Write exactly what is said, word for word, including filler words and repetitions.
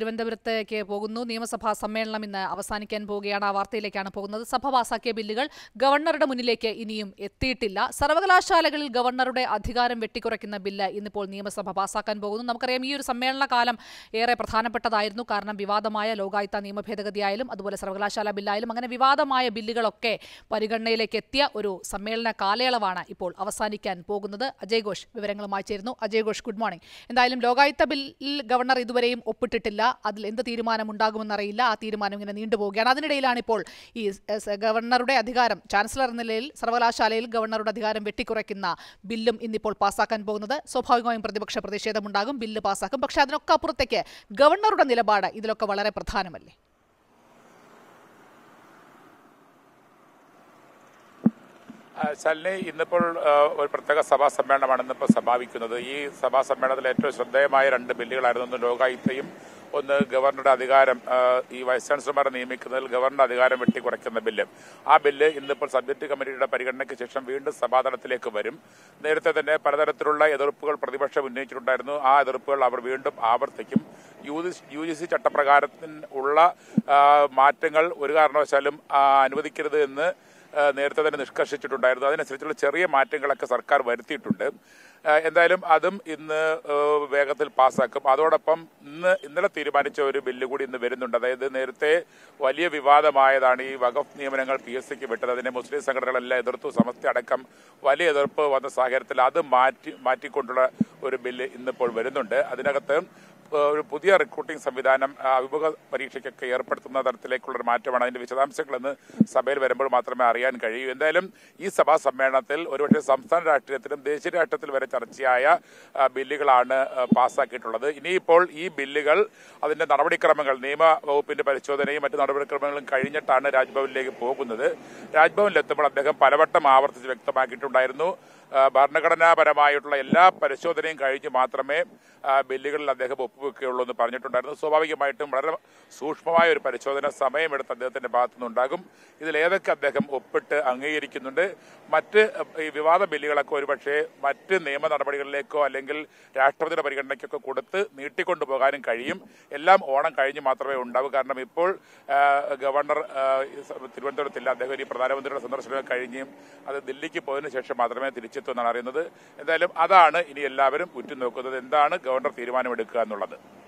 തിരുവനന്തപുരത്തേക്ക് പോകുന്നു. നിയമസഭാ സമ്മേളനം ഇന്ന് അവസാനിക്കാൻ പോവുകയാണ്. ആ വാർത്തയിലേക്കാണ് പോകുന്നത്. സഭ പാസാക്കിയ ബില്ലുകൾ ഗവർണറുടെ മുന്നിലേക്ക് ഇനിയും എത്തിയിട്ടില്ല. സർവകലാശാലകളിൽ ഗവർണറുടെ അധികാരം വെട്ടിക്കുറയ്ക്കുന്ന ബില്ല് ഇന്നിപ്പോൾ നിയമസഭ പാസാക്കാൻ പോകുന്നു. നമുക്കറിയാം, ഈ ഒരു സമ്മേളന കാലം ഏറെ പ്രധാനപ്പെട്ടതായിരുന്നു. കാരണം വിവാദമായ ലോകായുക്ത നിയമ ഭേദഗതിയായാലും അതുപോലെ സർവകലാശാല ബില്ലായാലും അങ്ങനെ വിവാദമായ ബില്ലുകളൊക്കെ പരിഗണനയിലേക്ക് എത്തിയ ഒരു സമ്മേളന കാലയളവാണ് ഇപ്പോൾ അവസാനിക്കാൻ പോകുന്നത്. അജയ് ഘോഷ് വിവരങ്ങളുമായി ചേരുന്നു. Ajay Ghosh, good morning. എന്തായാലും ലോകായുക്ത ബില്ലിൽ ഗവർണർ ഇതുവരെയും ഒപ്പിട്ടിട്ടില്ല. അതിൽ എന്ത് തീരുമാനം ഉണ്ടാകുമെന്നറിയില്ല. ആ തീരുമാനം ഇങ്ങനെ നീണ്ടുപോവുകയാണ്. അതിനിടയിലാണ് ഇപ്പോൾ ഈ ഗവർണറുടെ അധികാരം, ചാൻസലർ എന്ന നിലയിൽ സർവകലാശാലയിൽ ഗവർണറുടെ അധികാരം വെട്ടിക്കുറയ്ക്കുന്ന ബില്ലും ഇന്നിപ്പോൾ പാസ്സാക്കാൻ പോകുന്നത്. സ്വാഭാവികമായും പ്രതിപക്ഷ പ്രതിഷേധമുണ്ടാകും, ബില്ല് പാസ്സാക്കും. പക്ഷേ അതിനൊക്കെ അപ്പുറത്തേക്ക് ഗവർണറുടെ നിലപാട് ഇതിലൊക്കെ വളരെ പ്രധാനമല്ലേ? ശാലിനി, ഇന്നിപ്പോൾ ഒരു പ്രത്യേക സഭാ സമ്മേളനമാണ് ഇന്നിപ്പോൾ സമാപിക്കുന്നത്. ഈ സഭാ സമ്മേളനത്തിൽ ഏറ്റവും ശ്രദ്ധേയമായ രണ്ട് ബില്ലുകളായിരുന്നു. ഒന്ന് ലോകായുക്തയും ഒന്ന് ഗവർണറുടെ അധികാരം, ഈ വൈസ് ചാൻസലർമാരെ നിയമിക്കുന്നതിൽ ഗവർണറുടെ അധികാരം വെട്ടിക്കുറയ്ക്കുന്ന ബില്ല്. ആ ബില്ല് ഇന്നിപ്പോൾ സബ്ജക്ട് കമ്മിറ്റിയുടെ പരിഗണനയ്ക്ക് ശേഷം വീണ്ടും സഭാതലത്തിലേക്ക് വരും. നേരത്തെ തന്നെ പലതരത്തിലുള്ള എതിർപ്പുകൾ പ്രതിപക്ഷം ഉന്നയിച്ചിട്ടുണ്ടായിരുന്നു. ആ എതിർപ്പുകൾ അവർ വീണ്ടും ആവർത്തിക്കും. യു ജി സി ചട്ടപ്രകാരത്തിന് ഉള്ള മാറ്റങ്ങൾ ഒരു കാരണവശാലും അനുവദിക്കരുത് എന്ന് നേരത്തെ തന്നെ നിഷ്കർഷിച്ചിട്ടുണ്ടായിരുന്നു. അതിനനുസരിച്ചുള്ള ചെറിയ മാറ്റങ്ങളൊക്കെ സർക്കാർ വരുത്തിയിട്ടുണ്ട്. എന്തായാലും അതും ഇന്ന് വേഗത്തിൽ പാസ്സാക്കും. അതോടൊപ്പം ഇന്ന് ഇന്നലെ തീരുമാനിച്ച ഒരു ബില്ല് കൂടി ഇന്ന് വരുന്നുണ്ട്. അതായത് നേരത്തെ വലിയ വിവാദമായതാണ് ഈ വഖഫ് നിയമനങ്ങൾ പി എസ് സിക്ക് വിട്ടത്. അതിനെ മുസ്ലിം സംഘടനകളെല്ലാം എതിർത്തു. സമസ്ത അടക്കം വലിയ എതിർപ്പ് വന്ന സാഹചര്യത്തിൽ അത് മാറ്റി മാറ്റിക്കൊണ്ടുള്ള ഒരു ബില്ല് ഇന്നിപ്പോൾ വരുന്നുണ്ട്. അതിനകത്ത് ഒരു പുതിയ റിക്രൂട്ടിംഗ് സംവിധാനം അഭിമുഖ പരീക്ഷയ്ക്കൊക്കെ ഏർപ്പെടുത്തുന്ന തരത്തിലേക്കുള്ളൊരു മാറ്റമാണ്. അതിന്റെ വിശദാംശങ്ങളെന്ന് സഭയിൽ വരുമ്പോൾ മാത്രമേ അറിയാൻ കഴിയൂ. എന്തായാലും ഈ സഭാ സമ്മേളനത്തിൽ ഒരുപക്ഷെ സംസ്ഥാന രാഷ്ട്രീയത്തിലും ദേശീയ രാഷ്ട്രീയത്തിൽ വരെ ചർച്ചയായ ബില്ലുകളാണ് പാസ്സാക്കിയിട്ടുള്ളത്. ഇനിയിപ്പോൾ ഈ ബില്ലുകൾ അതിന്റെ നടപടിക്രമങ്ങൾ, നിയമ വകുപ്പിന്റെ പരിശോധനയും മറ്റു നടപടിക്രമങ്ങളും കഴിഞ്ഞിട്ടാണ് രാജ്ഭവനിലേക്ക് പോകുന്നത്. രാജ്ഭവനിലെത്തുമ്പോൾ അദ്ദേഹം പലവട്ടം ആവർത്തിച്ച് വ്യക്തമാക്കിയിട്ടുണ്ടായിരുന്നു, ഭരണഘടനാപരമായിട്ടുള്ള എല്ലാ പരിശോധനയും കഴിഞ്ഞ് മാത്രമേ ബില്ലുകളിൽ അദ്ദേഹം ഒപ്പുവെക്കുകയുള്ളൂ എന്ന് പറഞ്ഞിട്ടുണ്ടായിരുന്നു. സ്വാഭാവികമായിട്ടും വളരെ സൂക്ഷ്മമായ ഒരു പരിശോധന സമയമെടുത്ത് അദ്ദേഹത്തിന്റെ ഭാഗത്തുനിന്നുണ്ടാകും. ഇതിലേതൊക്കെ അദ്ദേഹം ഒപ്പിട്ട് അംഗീകരിക്കുന്നുണ്ട്, മറ്റ് ഈ വിവാദ ബില്ലുകളൊക്കെ ഒരുപക്ഷെ മറ്റ് നിയമ നടപടികളിലേക്കോ അല്ലെങ്കിൽ രാഷ്ട്രപതിയുടെ പരിഗണനയ്ക്കൊക്കെ കൊടുത്ത് നീട്ടിക്കൊണ്ടുപോകാനും കഴിയും. എല്ലാം ഓണം കഴിഞ്ഞ് മാത്രമേ ഉണ്ടാവൂ. കാരണം ഇപ്പോൾ ഗവർണർ തിരുവനന്തപുരത്തില്ല. അദ്ദേഹം ഈ പ്രധാനമന്ത്രിയുടെ സന്ദർശനം കഴിഞ്ഞും അത് ദില്ലിക്ക് പോയതിനു ശേഷം മാത്രമേ തിരിച്ചെത്തൂ എന്നാണ് അറിയുന്നത്. എന്തായാലും അതാണ് ഇനി എല്ലാവരും ഉറ്റുനോക്കുന്നത്, എന്താണ് ഗവർണർ തീരുമാനമെടുക്കുക എന്നുള്ളത്.